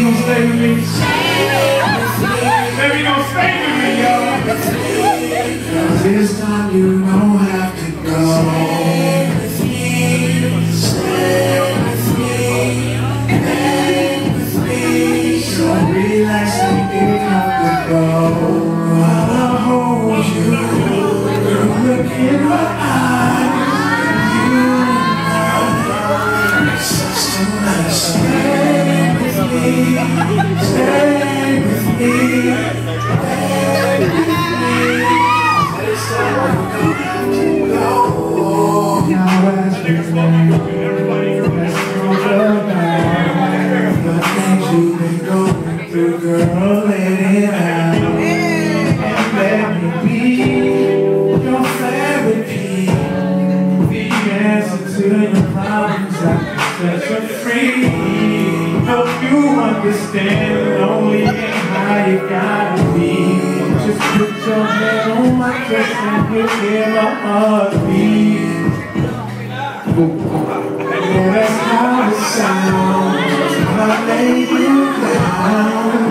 stay with me. Baby, gon' stay with me, y'all. This time you don't have to go. Stay with me, so relax and get comfortable. While I hold you, look in my eyes. Stay with me, stay with me, stay with me. This time you don't have to go. Now as we let's go down. The things you've been going through, girl, let it out. And let me be your therapy, the answer to your problems. I set you free, help you understand lonely and how you gotta be. Just put your head on my chest and you hear my heart beat. Oh, that's how it sounds. I lay you down.